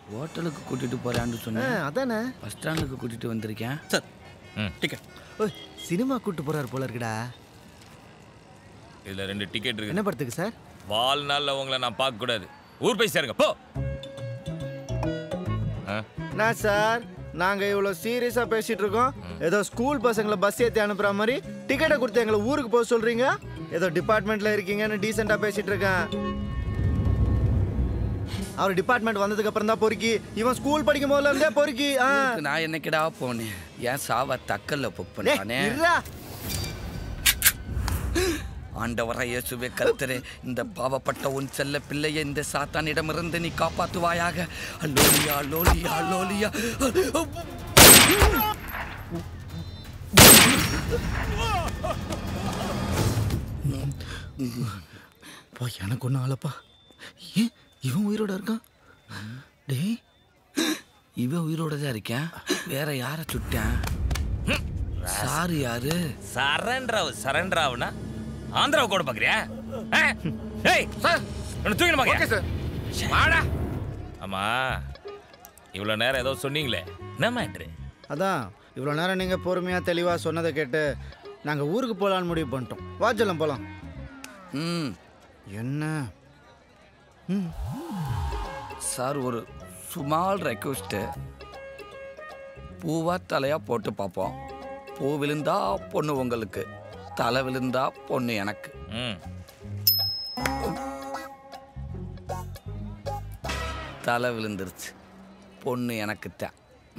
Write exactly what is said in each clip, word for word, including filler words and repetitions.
ஹோட்டலுக்கு கூட்டிட்டு போறான்னு சொன்னேன். அதானே பஸ் ஸ்டாண்டுக்கு கூட்டிட்டு வந்திருக்கேன் சார். டிக்கெட். ஓய் சினிமா கூட்டிட்டு போறாரு போல இருக்குடா. இதுல ரெண்டு டிக்கெட் இருக்கு. என்ன படத்துக்கு சார்? வாழ்நாள்ல உங்களை நான் பார்க்க கூடாது. ஊர் போய் சேருங்க போ. என்ன சார் நாங்க இவ்வளவு சீரியஸா பேசிட்டு இருக்கோம், ஏதோ ஸ்கூல் பசங்களை பஸ் ஏத்தி அனுப்புற மாதிரி டிக்கெட்டை கொடுத்து எங்களை ஊருக்கு போக சொல்றீங்க. ஏதோ டிபார்ட்மெண்ட்ல இருக்கீங்கன்னு டீசெண்டா பேசிட்டு இருக்கேன். அவர் டிபார்ட்மெண்ட் வந்ததுக்கு அப்புறம் தான் பொறுக்கி, இவன் ஸ்கூல் படிக்கும் போதுல இருந்தே பொறுக்கி. நான் என்னைக்கிடா போனேன், ஏன் சாவ தக்கல்ல புக் பண்ணானே. ஆண்டவரை இயேசுவே கர்த்தரே, இந்த பாவப்பட்ட உன் செல்ல பிள்ளையை இந்த சாத்தானிடமிருந்து நீ காப்பாற்றுவாயாக. அல்லோலியா அல்லோலியா அல்லோலியா. எனக்கு ஒன்றும் ஆளப்பா. ஏன் இவன் உயிரோட இருக்கான்? டேய் இவன் உயிரோட தான் இருக்கேன். வேற யார சுட்டேன்? சார் யாரு? சரண்டராவ். சரண்டராவ்னா ஆந்திராவை கூட பாக்குறியா? ஏய் சார் என்ன தூக்கின பாக்க. Okay sir. வாடா. ஆமா இவ்வளவு நேரம் ஏதோ சொன்னீங்களே, என்ன மேட்ரு? அதான் இவ்வளோ நேரம் நீங்கள் பொறுமையாக தெளிவாக சொன்னதை கேட்டு நாங்கள் ஊருக்கு போகலான்னு முடிவு பண்ணிட்டோம். வாஜலம் போகலாம். ம் என்ன ம் சார், ஒரு சுமால் ரெக்வஸ்ட்டு. பூவா தலையா போட்டு பார்ப்போம். பூ விழுந்தா பொண்ணு உங்களுக்கு, தலை விழுந்தா பொண்ணு எனக்கு. ம் தலை விழுந்துருச்சு, பொண்ணு எனக்கு தான்.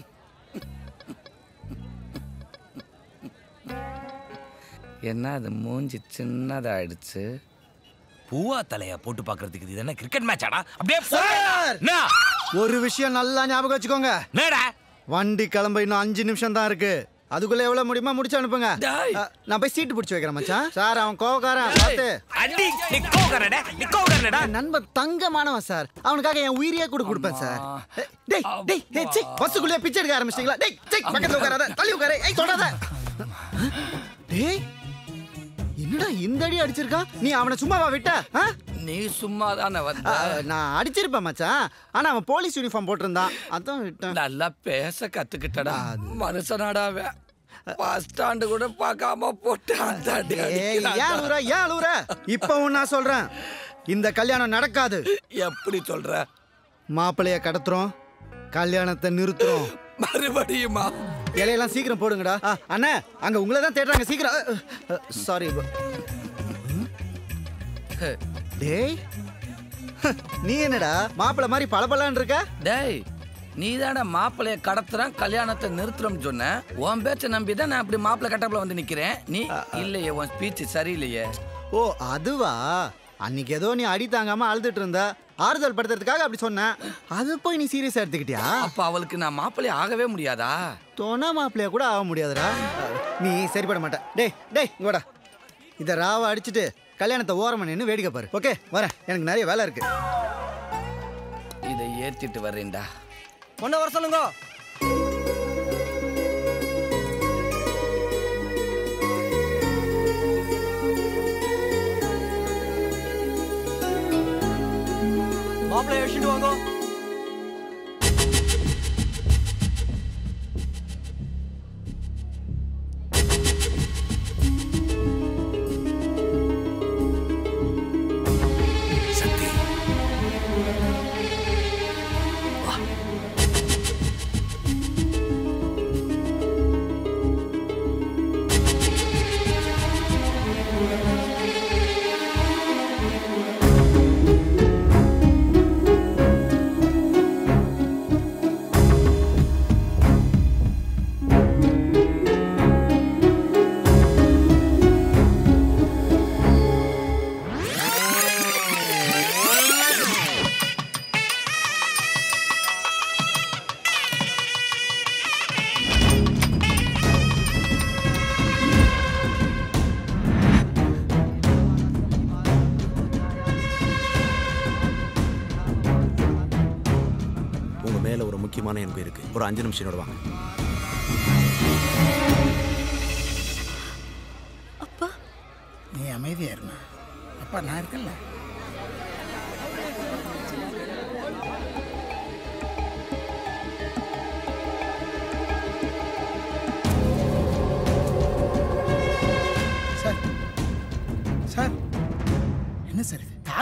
என்ன அது மூஞ்சி சின்னதாயிடுச்சு? பூவா தலையா போட்டு பாக்குறதுக்கு இது என்ன கிரிக்கெட் மேட்சாடா? அப்படியே ஒரு விஷயம் நல்லா ஞாபகம் வச்சுக்கோங்க. வண்டி கிளம்ப இன்னும் அஞ்சு நிமிஷம் தான் இருக்கு. அதுக்குள்ள எவ்வளவு முடியுமா முடிச்சு அனுப்புங்க. நான் போய் சீட்டு பிடிச்சு வைக்கிறேன் மச்சான். சார் அவன் கோவக்காரன் பார்த்து. நண்பன் தங்கமானவன் சார், அவனுக்காக என் உயிரியே கூட கொடுப்பேன் சார். டேய் டேய் டேய் சி பஸ்ஸுக்குள்ளே பிச்சை எடுக்க ஆரம்பிச்சிட்டீங்களா? டேய் சி பக்கத்துல உட்காராத, தள்ளி உட்காரு. ஏய் தொடாத. டேய் என்னடா இந்த அடி அடிச்சிருக்கான்? நீ அவனை சும்மாவா விட்ட? நீ சும்மா தானே வந்த. நான் அடிச்சிருப்பேன் மச்சான், ஆனா அவன் போலீஸ் யூனிஃபார்ம் போட்டிருந்தான், அதான் விட்டேன். நல்லா பேச கத்துக்கிட்டடா மனுஷனாடாவே. பஸ் ஸ்டாண்டு கூட பார்க்காம போட்டான். இப்பவும் நான் சொல்றேன், இந்த கல்யாணம் நடக்காது. எப்படி சொல்ற? மாப்பிள்ளைய கடத்துறோம், கல்யாணத்தை நிறுத்துறோம். மறுபடியுமா? இலையெல்லாம் சீக்கிரம் போடுங்கடா. அண்ணா அங்க உங்களை தான் தேடுறாங்க, சீக்கிரம். சாரி. டேய் நீ என்னடா மாப்பிள்ளை மாதிரி பளபளன்னு இருக்க? டேய் நீ தானே மாப்பிள்ளைய கடத்துறான் கல்யாணத்தை நிறுத்துறோம்னு சொன்ன. உன் பேச்சை நம்பிதான் நான் அப்படி மாப்பிள்ளை கட்டப்புல வந்து நிக்கிறேன். நீ இல்லையே, உன் ஸ்பீச் சரியில்லையே. ஓ அதுவா? அன்னைக்கு ஏதோ நீ அடி தாங்காம அழுதுட்டு இருந்த, ஆறுதல் படுத்துறதுக்காக அப்படி சொன்னேன். அது போய் நீ சீரியஸா எடுத்துக்கிட்டியா? அப்ப அவளுக்கு நான் மாப்பிள்ளை ஆகவே முடியாதா? தோணா மாப்பிள்ளையா கூட ஆக முடியாதுடா. நீ சரிப்பட மாட்ட. டேய் டேய் இங்கோடா, இதை ராவ அடிச்சுட்டு கல்யாணத்தை ஓரமா நின்று வேடிக்கை பாரு. ஓகே வரேன், எனக்கு நிறைய வேலை இருக்கு. இதை ஏத்திட்டு வர்றேன்டா. கொண்டு வர சொல்லுங்க. மாப்பிள்ளை அழைச்சிட்டு வாங்க. முக்கியமான எனக்கு இருக்கு. ஒரு அஞ்சு நிமிஷம் வாங்க. அப்பா நீ அமைதியா இருமா. அப்பா நான் இருக்கேன்ல.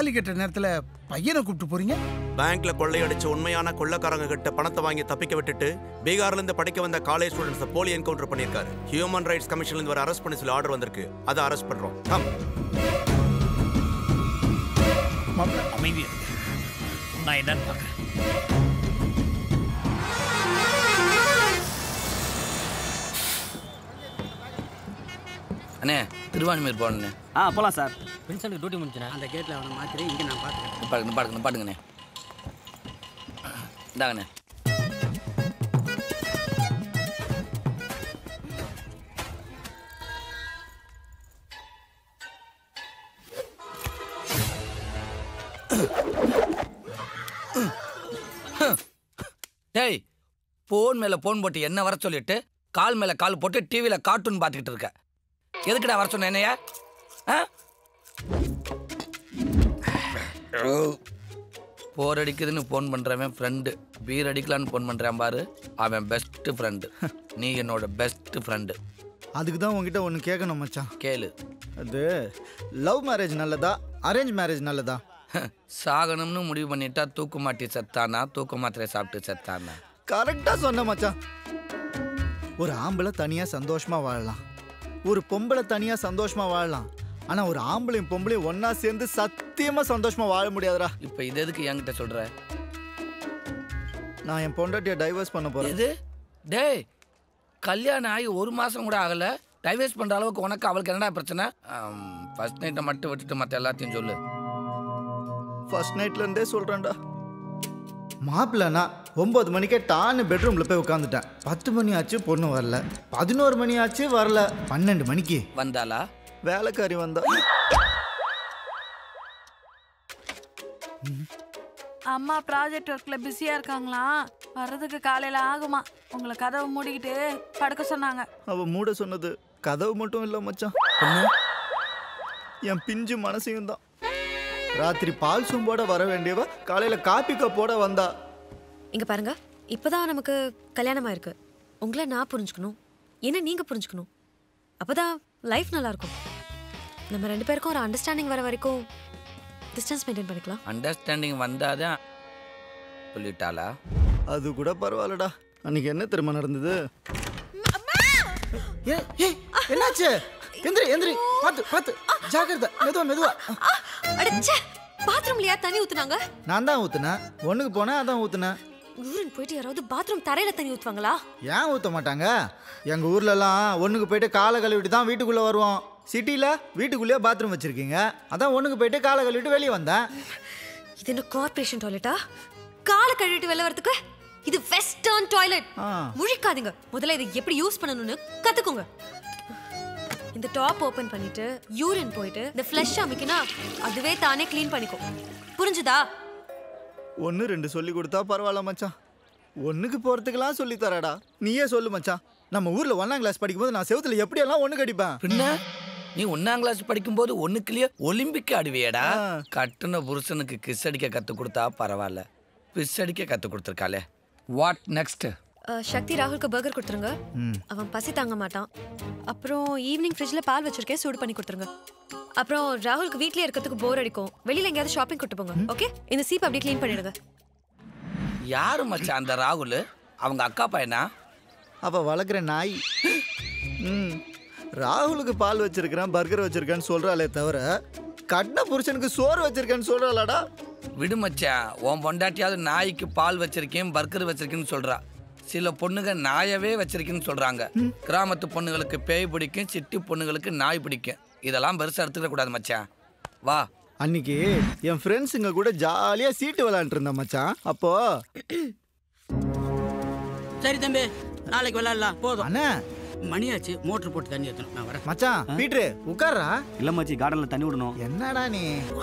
தாலி கட்டுற நேரத்துல பையனை கூப்பிட்டு போறீங்க? பேங்க்ல கொள்ளையடிச்சு உண்மையான கொள்ளக்காரங்க கிட்ட பணத்தை வாங்கி தப்பிக்க விட்டுட்டு பீகார்ல இருந்து படிக்க வந்த காலேஜ் ஸ்டூடெண்ட்ஸ் போலி என்கவுண்டர் பண்ணிருக்காரு. ஹியூமன் ரைட்ஸ் கமிஷன்ல இருந்து வர அரெஸ்ட் பண்ணி சொல்லி ஆர்டர் வந்திருக்கு. அதை அரெஸ்ட் பண்றோம். கம். அமைதியா நான் என்னன்னு பாக்குறேன். அண்ணே திருவான்மையூர் போகணுண்ணே. ஆ போலாம் சார். Vincent duty முடிஞ்சுனே. அந்த கேட்ல அவனை மாத்திரே இங்க நான் பாத்துக்கிறேன். பாடுங்க பாடுங்க பாடுங்கண்ணே. இந்தாங்கண்ணே. டேய், போன் மேல போன் போட்டு என்ன வர சொல்லிட்டு கால் மேல கால் போட்டு டிவியில கார்ட்டூன் பார்த்துக்கிட்டு இருக்க. எதுக்குடா வர சொன்ன என்னையா? போர் அடிக்குதுன்னு போன் பண்றவன் ஃப்ரெண்டு, பீர் அடிக்கலான்னு போன் பண்றான் பாரு, அவன் பெஸ்ட் ஃப்ரெண்டு. நீ என்னோட பெஸ்ட் ஃப்ரெண்டு. அதுக்கு தான் உங்ககிட்ட ஒன்று கேட்கணும் மச்சான். கேளு. அது லவ் மேரேஜ் நல்லதா அரேஞ்ச் மேரேஜ் நல்லதா? சாகணும்னு முடிவு பண்ணிட்டா தூக்கு மாட்டி செத்தானா தூக்கு மாத்திரை சாப்பிட்டு செத்தானா? கரெக்டா சொன்ன மச்சான். ஒரு ஆம்பளை தனியா சந்தோஷமா வாழலாம், ஒரு பொம்பளை தனியா சந்தோஷமா வாழலாம். ஆனா ஒரு ஆம்பளையும் பொம்பளையும் ஒன்னா சேர்ந்து சத்தியமா சந்தோஷமா வாழ முடியாதுடா. இப்ப இது எதுக்கு என்கிட்ட சொல்ற? நான் என் பொண்டாட்டியை டைவர்ஸ் பண்ண போறேன். எது? டேய், கல்யாணம் ஆகி ஒரு மாசம் கூட ஆகல, டைவர்ஸ் பண்ற அளவுக்கு உனக்கு அவளுக்கு என்னடா பிரச்சனை? ஃபர்ஸ்ட் நைட்டை மட்டும் விட்டுட்டு மற்ற எல்லாத்தையும் சொல்லு. ஃபர்ஸ்ட் நைட்ல இருந்தே சொல்றேன்டா. மாப்பிள்ளனா ஒன்பது மணிக்கே டான்னு பெட்ரூம்ல போய் உட்காந்துட்டேன். பத்து மணி ஆச்சு பொண்ணு வரல, பதினோரு மணி ஆச்சு வரல, பன்னெண்டு மணிக்கு வந்தாளா? வேலைக்காரி வந்தா. அம்மா ப்ராஜெக்ட் ஒர்க்ல பிஸியா இருக்காங்களா, வர்றதுக்கு காலையில ஆகுமா. உங்களை கதவை மூடிக்கிட்டு படுக்க சொன்னாங்க. அவ மூட சொன்னது கதவு மட்டும் இல்ல மச்சான், என் பிஞ்சு மனசையும் தான். ராத்திரி பால் சூம்போட வர வேண்டியவ காலையில காப்பி கப்போட வந்தா. இங்க பாருங்க, இப்பதான் நமக்கு கல்யாணமா இருக்கு. உங்களை நான் புரிஞ்சுக்கணும், என்ன நீங்க புரிஞ்சுக்கணும். அப்பதான் லைஃப் நல்லா இருக்கும். நம்ம ரெண்டு பேருக்கும் ஒரு அண்டர்ஸ்டாண்டிங் வர வரைக்கும் டிஸ்டன்ஸ் மெயின்டைன் பண்ணிக்கலாம். அண்டர்ஸ்டாண்டிங் வந்தாதான் சொல்லிட்டாளா? அது கூட பரவாயில்லடா. அன்னைக்கு என்ன தெரியுமா நடந்தது? என்னாச்சு? எந்திரி எந்திரி, பாத்து பாத்து, ஜாக்கிரதை, மெதுவா மெதுவா. அடச்சே, பாத்ரூம்லயா தண்ணி ஊத்துனாங்க? நான் தான் ஊத்துனேன். ஒண்ணுக்கு போனேன், அதான் ஊத்துனேன். ஊருன்னு போயிட்டு யாராவது பாத்ரூம் தரையில தண்ணி ஊத்துவாங்களா? ஏன் ஊத்த மாட்டாங்க? எங்க ஊர்ல எல்லாம் ஒண்ணுக்கு போயிட்டு காலை கழுவிட்டு தான் வீட்டுக்குள்ள வருவோம். சிட்டில வீட்டுக்குள்ளேயே பாத்ரூம் வச்சிருக்கீங்க, அதான் ஒண்ணுக்கு போயிட்டு காலை கழுவிட்டு வெளியே வந்தேன். இது என்ன கார்ப்பரேஷன் டாய்லெட்டா? காலை கழுவிட்டு வெளில வரதுக்கு இது வெஸ்டர்ன் டாய்லெட். முழிக்காதீங்க, முதல்ல இதை எப்படி யூஸ் பண்ணணும்னு கத்துக்கோங்க. இந்த டாப் ஓபன் பண்ணிட்டு யூரின் போயிட்டு இந்த ஃப்ளஷ் அமைக்கினா அதுவே தானே க்ளீன் பண்ணிக்கும். புரிஞ்சுதா? ஒன்னு ரெண்டு சொல்லி கொடுத்தா பரவாயில்ல மச்சான், ஒண்ணுக்கு போறதுக்கெல்லாம் சொல்லி தரடா. நீயே சொல்லு மச்சான், நம்ம ஊர்ல ஒன்னாம் கிளாஸ் படிக்கும்போது நான் செவுத்துல எப்படியெல்லாம் ஒண்ணு கடிப்பேன். பின்ன நீ ஒன்னாம் கிளாஸ் படிக்கும்போது ஒண்ணுக்குள்ளேயே ஒலிம்பிக் ஆடுவியடா. கட்டுன புருஷனுக்கு கிஸ் அடிக்க கத்து கொடுத்தா பரவாயில்ல, பிஸ் அடிக்க கத்து கொடுத்துருக்காளே. What next? சக்தி ராகுலுக்கு பர்கர் கொடுத்துருங்க, அவன் பசி தாங்க மாட்டான். அப்புறம் ஈவினிங் ஃப்ரிட்ஜ்ல பால் வச்சிருக்கேன், சூடு பண்ணி கொடுத்துருங்க. அப்புறம் ராகுலுக்கு வீட்லயே இருக்கிறதுக்கு போர் அடிக்கும், வெளியில எங்கேயாவது ஷாப்பிங் கூட்டு போங்க. ஓகே, இந்த சீப் அப்படியே க்ளீன் பண்ணிடுங்க. யாரு மச்சான் அந்த ராகுல்? அவங்க அக்கா பையனா? அவ வளர்க்குற நாய். ம், ராகுலுக்கு பால் வச்சிருக்கிறேன், பர்கர் வச்சிருக்கேன்னு சொல்றாளே தவிர கண்ண புருஷனுக்கு சோறு வச்சிருக்கேன்னு சொல்றாளாடா. விடு மச்சான், உன் பொண்டாட்டியாவது நாய்க்கு பால் வச்சிருக்கேன் பர்கர் வச்சிருக்கேன்னு சொல்றா. சில பொண்ணுங்க நாயவே வச்சிருக்கேன்னு சொல்றாங்க. கிராமத்து பொண்ணுங்களுக்கு பேய் பிடிக்கும், சிட்டி பொண்ணுங்களுக்கு நாய் பிடிக்கும். இதெல்லாம் பெருசா எடுத்துக்க கூடாது மச்சான். வா. அன்னைக்கு என் ஃப்ரெண்ட்ஸுங்க கூட ஜாலியா சீட்டு விளையாண்டு இருந்தேன் மச்சான். அப்போ சரி தம்பி, நாளைக்கு விளையாடலாம். போதும் அண்ணா, மணியாச்சு, மோட்டர் போட்டு தண்ணி ஏற்றணும். நான் வரேன் மச்சான். பீட்ரு உட்கார்றா. இல்ல மச்சி, கார்டன்ல தண்ணி விடணும். என்னடா நீ?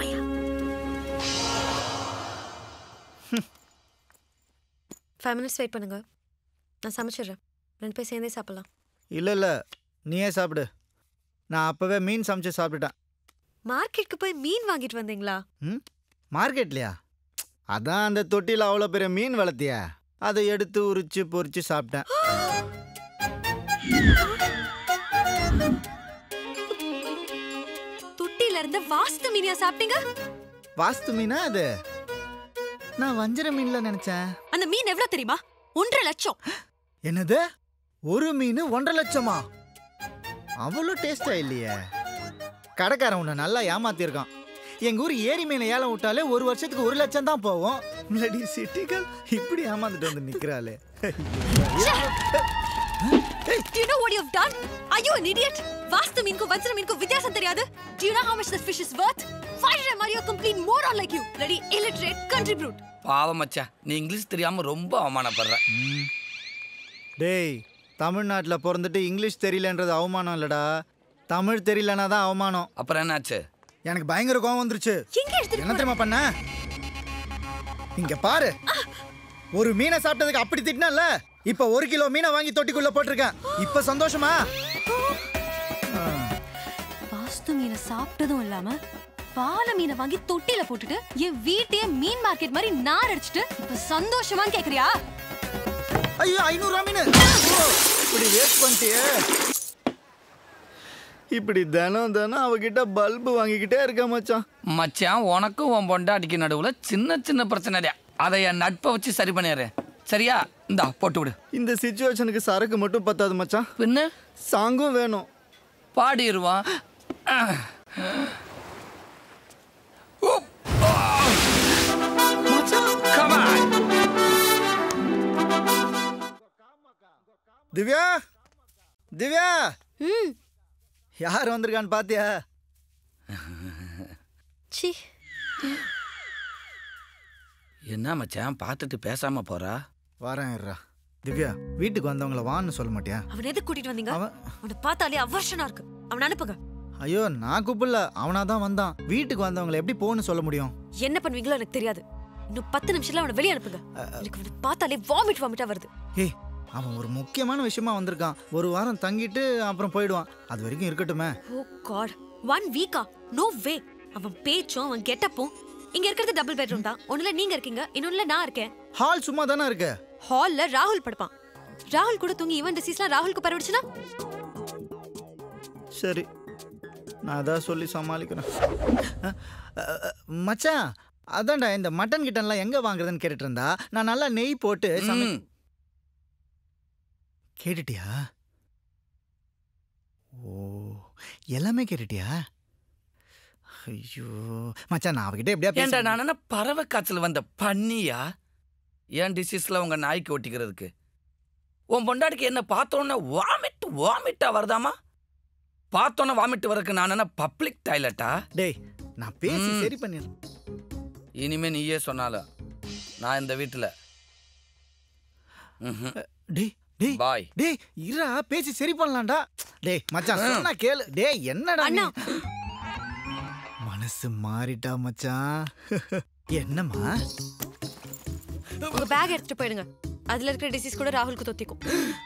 ஃபைவ் மினிட்ஸ் வெயிட் பண்ணுங்க, நான் சமைச்சிடுறேன். ரெண்டு பேர் சேர்ந்தே சாப்பிடலாம். இல்ல இல்ல, நீயே சாப்பிடு. நான் அப்பவே மீன் சமைச்சு சாப்பிட்டுட்டேன். மார்க்கெட்டுக்கு போய் மீன் வாங்கிட்டு வந்தீங்களா? ம், மார்க்கெட்லையா? அதான் அந்த தொட்டியில் அவ்வளோ பெரிய மீன் வளர்த்தியா, அதை எடுத்து உரிச்சு பொரிச்சு சாப்பிட்டேன். தொட்டில இருந்து வாஸ்து மீனியா சாப்பிட்டீங்க? வாஸ்து மீனா அது? நான் வஞ்சர மீன்ல நினைச்சேன். அந்த மீன் எவ்வளவு தெரியுமா? ஒன்றரை லட்சம். என்னது? ஒரு மீன் ஒன்றரை லட்சமா? அவ்வளோ டேஸ்டா இல்லையே. கடைக்காரன் உன்னை நல்லா ஏமாத்திருக்கான். எங்க ஊர் ஏரி மீனை ஏலம் விட்டாலே ஒரு வருஷத்துக்கு ஒரு லட்சம் தான் போவோம். முன்னாடி சிட்டிகள் இப்படி ஏமாந்துட்டு வந்து நிக்கிறாளே. You know what you've done? Are you an idiot? வாஸ்து மீனுக்கு வஞ்சர மீனுக்கு வித்தியாசம் தெரியாது? Do you know how much this fish is worth? Why did I marry a complete moron like you? Bloody illiterate country brute. பாவம் மச்சான், நீ English தெரியாம ரொம்ப அவமானப்படுற. டேய், தமிழ்நாட்டுல பிறந்துட்டு இங்கிலீஷ் தெரியலன்றது அவமானம் இல்லடா, தமிழ் தெரியலனா தான் அவமானம். அப்புறம் என்னாச்சு? எனக்கு பயங்கர கோவம் வந்துருச்சு. என்ன தெரியுமா பண்ண? இங்க பாரு, ஒரு மீனை சாப்பிட்டதுக்கு அப்படி திட்டினல, இப்ப ஒரு கிலோ மீனை வாங்கி தொட்டிக்குள்ள போட்டிருக்கேன். இப்ப சந்தோஷமா? வாஸ்து மீனை சாப்பிட்டதும் இல்லாம பால மீனை வாங்கி தொட்டில போட்டுட்டு என் வீட்டையே மீன் மார்க்கெட் மாதிரி நார் அடிச்சிட்டு இப்ப சந்தோஷமான்னு கேக்குறியா? ஐயோ, ஐநூறு ரூபா மீன் இப்படி வேஸ்ட் பண்ணிட்டியே. இப்படி தினம் தினம் அவகிட்ட பல்பு வாங்கிக்கிட்டே இருக்க மச்சான். மச்சான், உனக்கும் உன் பொண்டாட்டிக்கு நடுவுல சின்ன சின்ன பிரச்சனை, அதை என் நட்பை வச்சு சரி பண்ணிடுறேன். சரியா? இந்தா போட்டு விடு. இந்த சிச்சுவேஷனுக்கு சரக்கு மட்டும் பத்தாது மச்சான், பின்ன சாங்கும் வேணும். பாடிடுவான். திவ்யா, திவ்யா, யார் வந்திருக்கான்னு பாத்தியா? சி, என்ன மச்சான் பார்த்துட்டு பேசாம போறா? வரேன் இருடா. திவ்யா, வீட்டுக்கு வந்தவங்கள வான்னு சொல்ல மாட்டியா? அவன் எதுக்கு கூட்டிட்டு வந்தீங்க? அவனை பார்த்தாலே அவர்ஷனா இருக்கு. அவனை அனுப்புங்க. ஐயோ, நான் கூப்பிடல, அவனா தான் வந்தான். வீட்டுக்கு வந்தவங்களை எப்படி போன்னு சொல்ல முடியும்? என்ன பண்ணுவீங்களோ எனக்கு தெரியாது. இன்னும் பத்து நிமிஷத்துல அவனை வெளியே அனுப்புங்க. எனக்கு அவனை பார்த்தாலே வாமிட் வாமிட்டா வருது. ஏய், அவன் ஒரு முக்கியமான விஷயமா வந்திருக்கான். ஒரு வாரம் தங்கிட்டு அப்புறம் போயிடுவான். அது வரைக்கும் இருக்கட்டுமே. ஓ காட், ஒன் வீக்கா? No way. அவன் பேச்சும் அவன் கெட்டப்பும். இங்க இருக்கிறது டபுள் பெட்ரூம் தான். ஒண்ணுல நீங்க இருக்கீங்க, இன்னொன்னுல நான் இருக்கேன். ஹால் சும்மா தானே இருக்கு. ஹால்ல ராகுல் படுப்பான். ராகுல் கூட தூங்கி இவன் டிசீஸ்லாம் ராகுலுக்கு பரவிடுச்சுனா? சரி, நான் அதான் சொல்லி சமாளிக்கிறேன். மச்சான், அதான்டா இந்த மட்டன் கிட்டன்லாம் எங்க வாங்குறதுன்னு கேட்டுட்டு இருந்தா, நான் நல்லா நெய் போட்டு சமை. கேட்டுட்டியா? ஓ, எல்லாமே கேட்டுட்டியா? ஐயோ மச்சான், நான் அவகிட்ட எப்படியா ஏன்டா நான் என்ன பறவை காய்ச்சல் வந்த பண்ணியா? ஏன் டிசீஸ்ல உங்க நாய்க்கு ஒட்டிக்கிறதுக்கு? உன் பொண்டாட்டிக்கு என்ன பார்த்தோன்னே வாமிட் வாமிட்டா வருதாமா? பார்த்தோன்னே வாமிட் வரக்கு நான் என்ன பப்ளிக் டாய்லெட்டா? டேய், நான் பேசி சரி பண்ணிடுறேன். இனிமே நீயே சொன்னால நான் இந்த வீட்டுல. டேய் டேய் பாய். டேய் இரா, பேசி சரி பண்ணலாம்டா. டேய் மச்சான், சொன்னா கேளு. டேய் என்னடா நீ? மனசு மாறிட்டா மச்சான். என்னம்மா? உங்க பேக் எடுத்துட்டு போயிடுங்க. அதுல இருக்கிற டிசீஸ் கூட ராகுலுக்கு தொத்திக்கும்.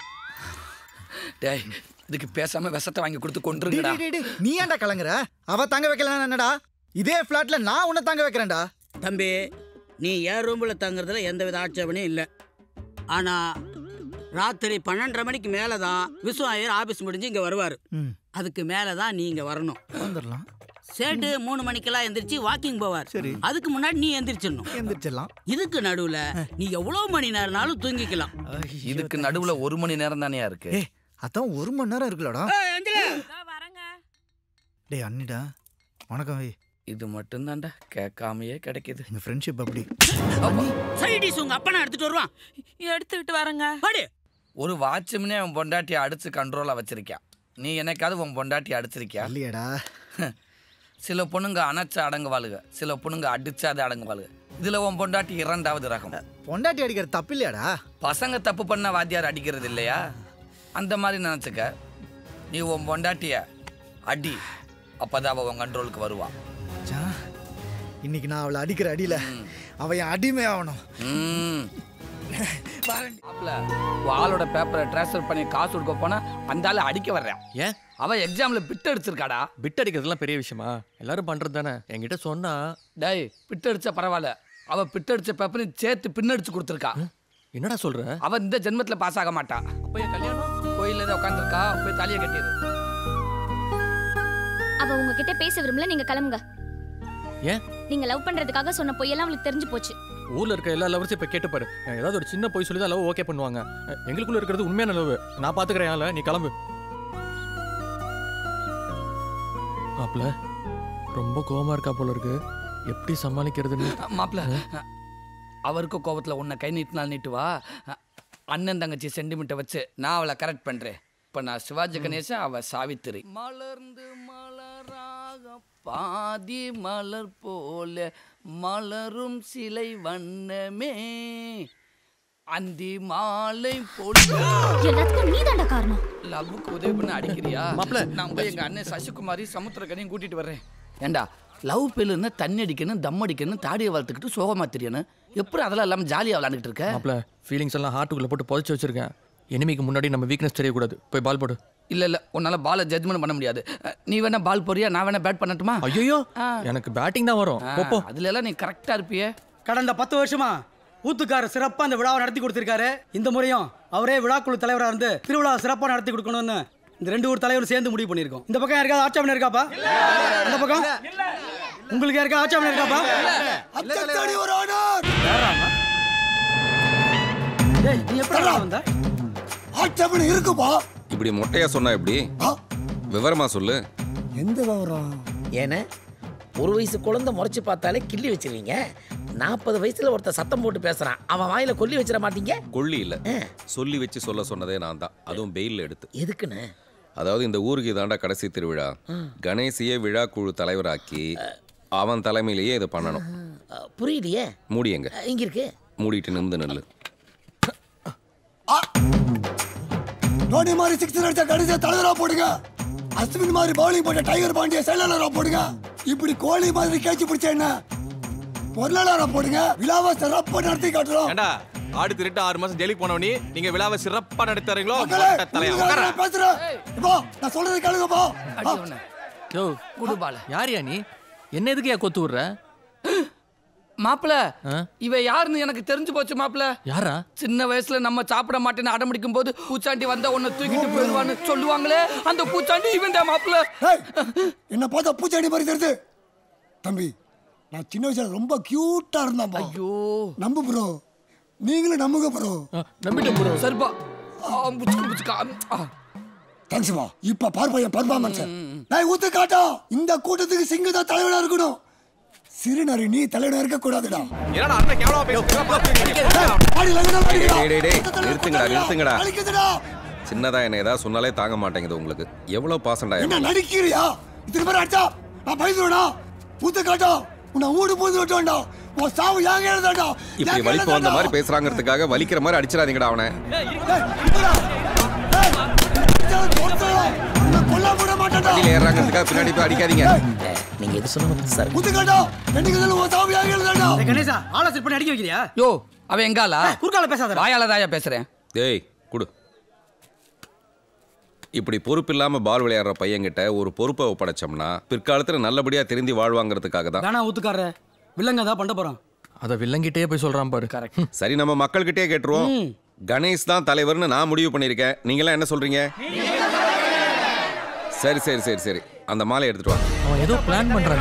டேய், இதுக்கு பேசாம விஷத்தை வாங்கி கொடுத்து கொன்றுங்கடா. டேய் டேய், நீ ஏன்டா கலங்குற? அவ தங்க வைக்கலனா என்னடா? இதே ஃபிளாட்ல நான் உன்னை தங்க வைக்கிறேன்டா. தம்பி, நீ ஏன் ரூம்ல தங்குறதுல எந்தவித ஆட்சேபனையும் இல்லை. ஆனா ராத்திரி பன்னெண்டரை மணிக்கு மேலே தான் விஸ்வ ஐயர் ஆபீஸ் முடிஞ்சு இங்கே வருவார். அதுக்கு மேலே தான் நீ இங்கே வரணும். வந்துடலாம். சேட்டு மூணு மணிக்கெல்லாம் எந்திரிச்சு வாக்கிங் போவார். சரி, அதுக்கு முன்னாடி நீ எந்திரிச்சிடணும். எந்திரிச்சிடலாம். இதுக்கு நடுவுல நீ எவ்வளவு மணி நேரம்னாலும் தூங்கிக்கலாம். இதுக்கு நடுவுல ஒரு மணி நேரம் தானே இருக்கு. ஏ, அதான் ஒரு மணி நேரம் இருக்குல்லடா. டேய் அண்ணிடா, வணக்கம். வை, இது மட்டும் தான்டா கேட்காமையே கிடைக்குது. எங்க ஃப்ரெண்ட்ஷிப் அப்படி. சைடிஸ் உங்க அப்பா நான் எடுத்துட்டு வருவான். எடுத்துக்கிட்டு வரேங்க. ஒரு வாட்ச்மேனே அவன் பொண்டாட்டியை அடிச்சு கண்ட்ரோலா வச்சிருக்கியா? நீ என்னைக்காவது உன் பொண்டாட்டி அடிச்சிருக்கியா? இல்லையடா. சில பொண்ணுங்க அணைச்சா அடங்குவாளுக, சில பொண்ணுங்க அடிச்சாது அடங்குவாளுக. இதுல உன் பொண்டாட்டி இரண்டாவது ரகம். பொண்டாட்டி அடிக்கிற தப்பு இல்லையாடா? பசங்க தப்பு பண்ண வாத்தியார் அடிக்கிறது இல்லையா? அந்த மாதிரி நினைச்சுக்க. நீ உன் பொண்டாட்டிய அடி, அப்பதான் அவ உன் கண்ட்ரோலுக்கு வருவா. இன்னைக்கு நான் அவளை அடிக்கிற அடியில அவ என் அடிமை ஆகணும். ஆளோட பேப்பரை டிரான்ஸ்ஃபர் பண்ணி காசு கொடுக்க போனா அந்த ஆளு அடிக்க வர்றேன். ஏன்? அவ எக்ஸாம்ல பிட் அடிச்சிருக்காடா. பிட் அடிக்கிறதுலாம் பெரிய விஷயமா? எல்லாரும் பண்றது தானே. என்கிட்ட சொன்னா டேய், பிட் அடிச்சா பரவாயில்ல, அவ பிட் அடிச்ச பேப்பரை சேர்த்து பின்னடிச்சு கொடுத்துருக்கா. என்னடா சொல்ற? அவ இந்த ஜென்மத்துல பாஸ் ஆக மாட்டா. அப்ப என் கல்யாணம் கோயில்ல தான் உட்காந்துருக்கா, போய் தாலியை கட்டிடு. அவ உங்ககிட்ட பேச விரும்பல, நீங்க கிளம்புங்க. ஏன்? நீங்க லவ் பண்றதுக்காக சொன்ன பொய்யெல்லாம் அவளுக்கு தெரிஞ்சு போச்சு. ஊர்ல இருக்க எல்லா லவர்ஸும் இப்ப கேட்டு பாரு. ஏதாவது ஒரு சின்ன பொய் சொல்லி தான் லவ் ஓகே பண்ணுவாங்க. எங்களுக்குள்ள இருக்கிறது உண்மையான லவ். நான் பாத்துக்கிறேன், நீ கிளம்பு. மாப்ள ரொம்ப கோவமா இருக்கா போல இருக்கு. எப்படி சமாளிக்கிறதுன்னு. மாப்ள அவருக்கு கோபத்துல உன்னை கை நீட்டினால் நீட்டு வா. அண்ணன் தங்கச்சி சென்டிமீட்டர் வச்சு நான் அவளை கரெக்ட் பண்றேன். இப்ப நான் சிவாஜி கணேசன், அவ சாவித்திரி. மலர்ந்து மலராக பாதி மலர் போல மலரும் சிலை வண்ணமே அந்தி மாலை போல. எல்லாத்துக்கும் நீ தான்டா காரணம். லவ்வுக்கு உதவி பண்ண அடிக்கிறியா மாப்ள? நான் போய் எங்க அண்ணன் சசிகுமாரி சமுத்திரக்கனையும் கூட்டிட்டு வர்றேன். ஏண்டா லவ் பேலுன்னா தண்ணி அடிக்கணும், தம் அடிக்கணும், தாடியை வளர்த்துக்கிட்டு சோகமா தெரியணும். எப்படி அதெல்லாம் இல்லாம ஜாலியா விளையாண்டுட்டு இருக்க? மாப்ள ஃபீலிங்ஸ் எல்லாம் ஹார்ட்டுக்குள்ள போட்டு புதைச்சு வச்சிருக்கேன். எனிமிக்கு முன்னாடி நம்ம வீக்னஸ் தெரியக்கூடாது. போய் பால் போடு. இல்ல இல்ல உன்னால பாலை ஜட்ஜ்மெண்ட் பண்ண முடியாது. நீ வேணா பால் போறியா, நான் வேணா பேட் பண்ணட்டுமா? ஐயோ எனக்கு பேட்டிங் தான் வரும். போ. அதுல எல்லாம் நீ கரெக்டா இருப்பியே. கடந்த பத்து வருஷமா ஊத்துக்காரர் சிறப்பா அந்த விழாவை நடத்தி கொடுத்திருக்காரு. இந்த முறையும் அவரே விழாக்குழு தலைவராக இருந்து திருவிழாவை சிறப்பா நடத்தி கொடுக்கணும்னு இந்த ரெண்டு ஊர் தலைவர் சேர்ந்து முடிவு பண்ணியிருக்கோம். இந்த பக்கம் யாருக்காவது ஆட்சேபனை இருக்காப்பா? இந்த பக்கம் உங்களுக்கு யாருக்கா ஆட்சேபனை இருக்காப்பா? ஏய் நீ எப்படா வந்த? ஆட்சேபனை இருக்குப்பா. இப்படி மொட்டையா சொன்னா எப்படி? விவரமா சொல்லு. எந்த விவரம்? ஏன்னா ஒரு வயசு குழந்தை முறைச்சு பார்த்தாலே கிள்ளி வச்சிருவீங்க. நாற்பது வயசுல ஒருத்தர் சத்தம் போட்டு பேசுறான், அவன் வாயில கொல்லி வச்சிட மாட்டீங்க? கொல்லி இல்ல, சொல்லி வச்சு சொல்ல சொன்னதே நான் தான். அதுவும் பெயில் எடுத்து. எதுக்குன்னு? அதாவது இந்த ஊருக்கு இதாண்டா கடைசி திருவிழா. கணேசிய விழா குழு தலைவராக்கி அவன் தலைமையிலேயே இதை பண்ணணும். புரியலையே. மூடியங்க இங்க இருக்கு. மூடிட்டு நிமிந்து நெல்லு. டோனி மாதிரி சிக்ஸ் அடிச்ச கடைசியா தலைவரா போடுங்க. அஸ்வின் மாதிரி பவுலிங் போட்ட டைகர் பாண்டிய செயலாளரா போடுங்க. இப்படி கோலி மாதிரி கேட்சி பிடிச்ச என்ன பொருளாளரா போடுங்க. விழாவை சிறப்பா நடத்தி காட்டுறோம். ஏண்டா ஆடு திருட்டு ஆறு மாசம் ஜெயிலுக்கு போனவனி நீங்க விழாவை சிறப்பா நடத்துறீங்களோ? பேசுறேன் இப்போ நான் சொல்றது கேளுங்கப்பா. யோ குடு பால. யாரியா நீ? என்ன எதுக்கு கொத்து விடுற? மாப்பிள இவ யாருன்னு எனக்கு தெரிஞ்சு போச்சு மாப்பிள. யாரா? சின்ன வயசுல நம்ம சாப்பிட மாட்டேன்னு அடம்பிடிக்கும் போது பூச்சாண்டி வந்தா உன்னை தூக்கிட்டு போயிடுவான்னு சொல்லுவாங்களே, அந்த பூச்சாண்டி இவன் தான் மாப்பிள. என்ன பார்த்தா பூச்சாண்டி மாதிரி தெரியுது தம்பி. நான் சின்ன வயசுல ரொம்ப கியூட்டா இருந்தேன். ஐயோ நம்பு ப்ரோ, நீங்களும் நம்புங்க ப்ரோ. நம்பிட்டேன் ப்ரோ. சரிப்பா புச்சுக்கு புச்சுக்கா. தேங்க்ஸ்மா. இப்ப பார்ப்பா என் பர்ஃபார்மன்ஸ். நான் ஊத்து காட்டா. இந்த கூட்டத்துக்கு சிங்க தான் தலைவனா இருக்கணும். சிறுநரி நீ தலைவனா இருக்க கூடாதுடா. என்னடா அண்ணன் கேவலமா பேசுறீங்க? நிறுத்துங்கடா நிறுத்துங்கடா. சின்னதா என்ன ஏதாவது சொன்னாலே தாங்க மாட்டேங்குது உங்களுக்கு. எவ்வளவு பாசண்டா என்ன நடிக்கிறியா? இதுக்கு மேல அடிச்சா நான் பயந்துடா. ஊத்து காட்டா உன்னை ஊடு போது விட்டோம்டா. உன் சாவு யாங்க எழுதாடா. இப்படி வலிப்பு வந்த மாதிரி பேசுறாங்கிறதுக்காக வலிக்கிற மாதிரி அடிச்சிடாதீங்கடா அவனை. வண்டியில ஏறாங்கிறதுக்காக பின்னாடி போய் அடிக்காதீங்க. நீங்க எது சொன்னாலும் சார் ஊத்து காட்டா என்னைக்கு உன் சாவு யாங்க எழுதாடா. கணேசா ஆளை செட் பண்ணி அடிக்க வைக்கிறியா? யோ அவன் எங்காலா? குறுக்கால பேசாத. வாயால தாயா பேசுறேன். டேய் குடு. இப்படி பொறுப்பு இல்லாம பால் விளையாடுற பையன்கிட்ட ஒரு பொறுப்பை ஒப்படைச்சோம்னா பிற்காலத்துல நல்லபடியா திருந்தி வாழ்வாங்கிறதுக்காக தான். தானா ஊத்துக்கார வில்லங்க தான் பண்ண போறான். அத வில்லங்கிட்டே போய் சொல்றான் பாரு. கரெக்ட். சரி நம்ம மக்கள்கிட்டே கேட்டுருவோம். கணேஷ் தான் தலைவர்னு நான் முடிவு பண்ணிருக்கேன். நீங்க எல்லாம் என்ன சொல்றீங்க? சரி சரி சரி சரி அந்த மாலை எடுத்துட்டு வா. அவன் ஏதோ பிளான் பண்றான்.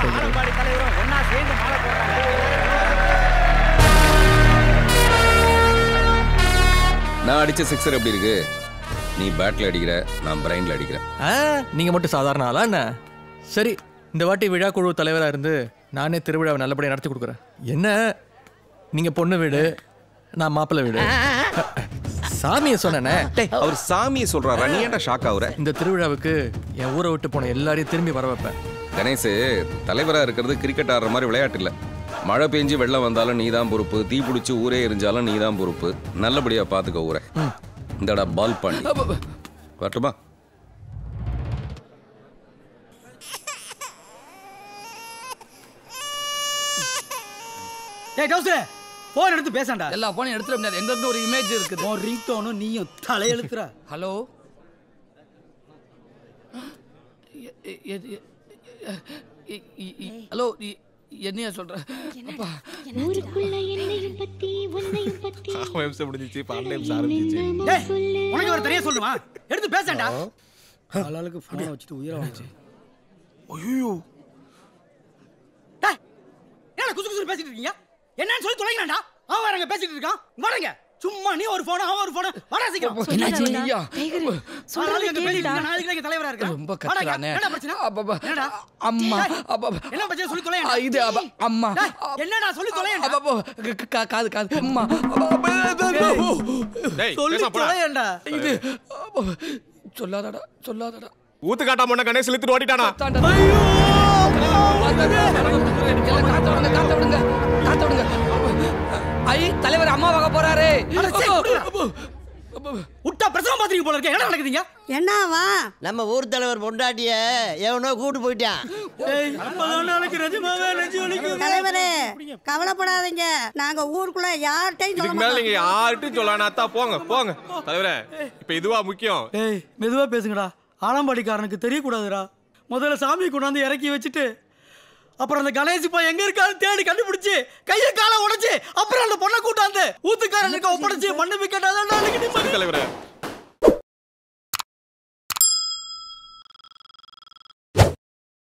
நான் அடிச்ச சிக்ஸர் எப்படி இருக்கு? நீ பேட்ல அடிக்கிற, நான் பிரைன்ல அடிக்கிறேன். நீங்க மட்டும் சாதாரண ஆளா என்ன? சரி இந்த வாட்டி விழா குழு தலைவரா இருந்து நானே திருவிழாவை நல்லபடியா நடத்தி கொடுக்குறேன். என்ன நீங்க பொண்ணு வீடு, நான் மாப்பிள்ளை வீடு. சாமியை சொன்னேனே. அவர் சாமியை சொல்றாரா? நீ ஏன்டா ஷாக் ஆகுற? இந்த திருவிழாவுக்கு என் ஊரை விட்டு போன எல்லாரையும் திரும்பி வர வைப்பேன். கணேஷ் தலைவரா இருக்கிறது கிரிக்கெட் ஆடுற மாதிரி விளையாட்டு இல்லை. மழை பெஞ்சு வெள்ளம் வந்தாலும் நீ தான் பொறுப்பு, தீ பிடிச்சி ஊரே எரிஞ்சாலும் நீ தான் பொறுப்பு. நல்லபடியா பாத்துக்க ஊரை. இந்தடா பால் பண்ணி வரட்டுமா? ஏய் டவுசே போன் எடுத்து பேசண்டா. எல்லா போனும் எடுத்துட முடியாது. எங்க இருந்து ஒரு இமேஜ் இருக்குது. உன் ரிங்டோனும் நீயும் தலையெழுத்துற. ஹலோ ஹலோ என்னையா சொல்ற? அப்பா ஊருக்குள்ள என்னையும் பத்தி உன்னையும் பத்தி வெப்சைட் முடிஞ்சிச்சு, ஆன்லைன் ஆரம்பிச்சிச்சு. ஏய் உனக்கு ஒரு தெரிய சொல்லுமா? எடுத்து பேசண்டா. ஆளாளுக்கு போன் வச்சிட்டு உயிரை வாங்குச்சு. ஐயோ டேய் என்ன வந்து பேசிட்டு இருக்கீங்க? என்னன்னு சொல்லி தொலைங்கடா. அவன் வேறங்க பேசிட்டு இருக்கான். வாடங்க. சும்மா நீ ஒரு போன் அவன் ஒரு போன். வாடா சீக்கிரம். என்னாச்சு ஐயா? சொல்றத கேளுடா. நான் அதுக்கு தலைவரா இருக்கேன். ரொம்ப கத்துறானே. என்ன பிரச்சனை? என்னடா? அம்மா. என்ன பிரச்சனை சொல்லி தொலைங்கடா. இது அம்மா. என்னடா சொல்லி தொலைங்கடா. காது காது அம்மா. டேய் சொல்லி தொலைங்கடா. இது சொல்லாதடா சொல்லாதடா. ஊத்து காட்டா மொன்ன கணேஷ் இழுத்து ஓடிட்டானா? ஐயோ! காத்த விடுங்க காத்த விடுங்க காத்த விடுங்க. ஐ தலைவர் அம்மா வாங்க போறாரு. உட்டா பிரசவ பாத்திரீங்க போல இருக்கே. என்ன நடக்குதுங்க? என்னவா நம்ம ஊர் தலைவர் பொண்டாட்டிய எவனோ கூட்டு போயிட்டான். ஏய் அப்பதான் நாளைக்கு நிஜமாவே நெஞ்சு வலிக்குது. தலைவரே கவலைப்படாதீங்க. நாங்க ஊருக்குள்ள யார்ட்டையும் சொல்ல இதுக்கு மேல நீங்க மாட்டோம். யார்கிட்டயும் சொல்லானாத்தா போங்க போங்க. தலைவரே இப்ப இதுவா முக்கியம். ஏய் மெதுவா பேசுங்கடா. ஆலம்பாடிக்காரனுக்கு தெரியக்கூடாதுடா. முதல்ல சாமி கொண்டாந்து இறக்கி வச்சுட்டு அப்புறம் அந்த கணேஷ் பா எங்க இருக்கான்னு தேடி கண்டுபிடிச்சு கையை காலை உடைச்சு அப்புறம் அந்த பொண்ணை கூட்டாந்து ஊத்துக்காரனுக்கு ஒப்படைச்சு மண்ணு கேட்டாதான் தலைவரே